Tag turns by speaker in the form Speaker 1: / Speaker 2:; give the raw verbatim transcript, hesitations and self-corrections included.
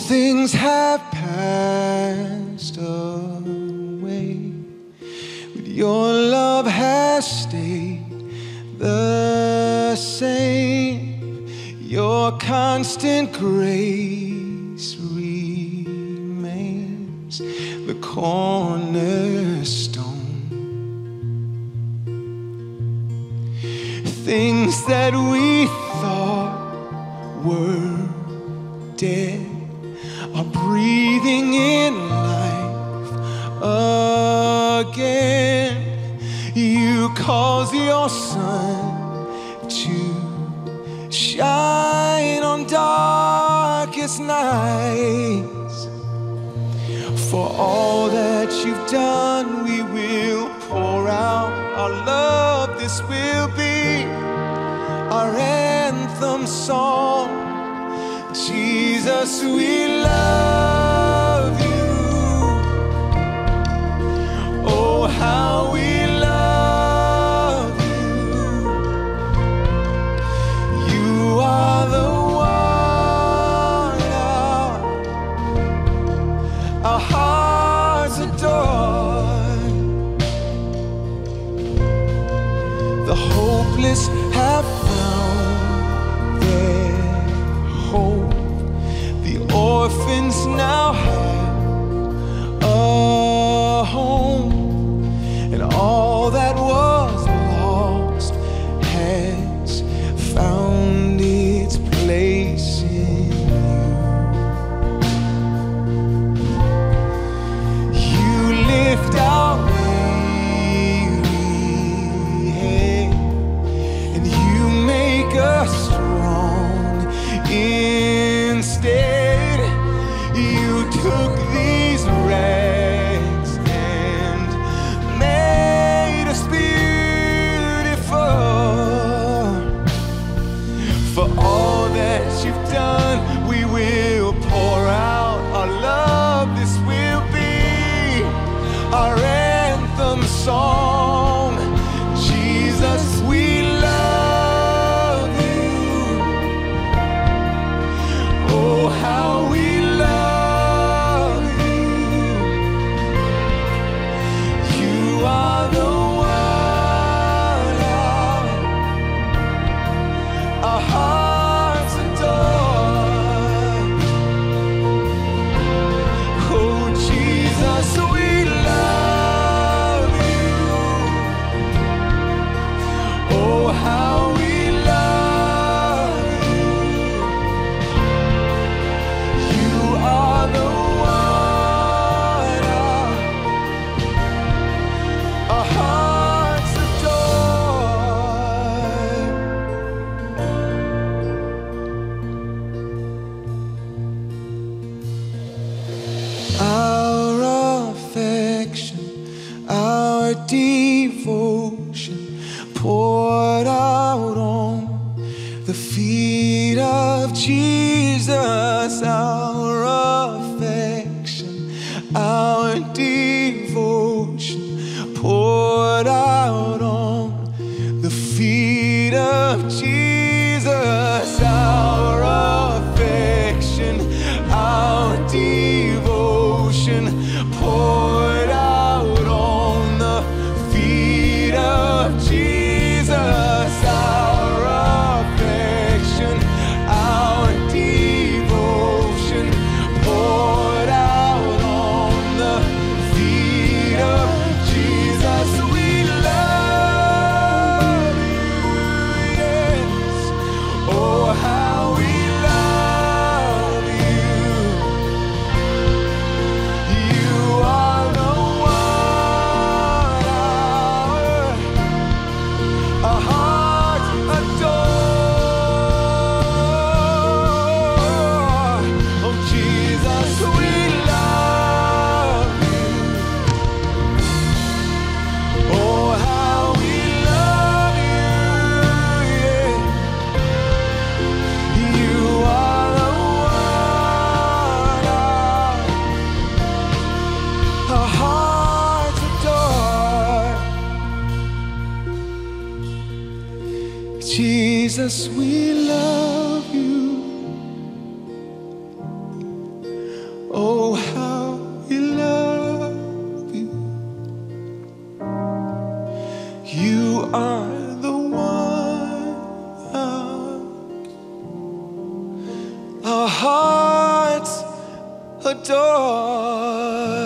Speaker 1: things have passed away, but your love has stayed the same. Your constant grace remains the cornerstone. Things that we thought were dead are breathing in life again. You cause your sun to shine on darkest nights. For all that you've done, we will pour out our love. This will be our anthem song. Jesus, we love you. Oh, how we love you. You are the one our, our hearts adore. The hopeless have found their hope. The orphans now have a home, and all that was lost has found its place in you. You lift our weary head, and you make us strong instead. You took these rags and made us beautiful. For all that you've done, we will pour out our love. This will be our anthem song. Jesus, we love you. Oh, how we love you. You are the one our hearts adore. Oh, Jesus, we love you. Oh, how we love you. You are the one our hearts adore. Our affection, our devotion poured out on the feet of Jesus. Our affection, our devotion poured out on the feet of Jesus. Our affection, our devotion poured out on the feet of Jesus. Our affection, our devotion poured out on the feet of Jesus. We love you, yes. Oh, how we love you. You are the one our, our hearts adore. Oh, Jesus, we love you. Oh, how we love you, yeah. You are the one our, our hearts adore. Jesus, we love you. Oh, how we love you. You are the one our hearts adore.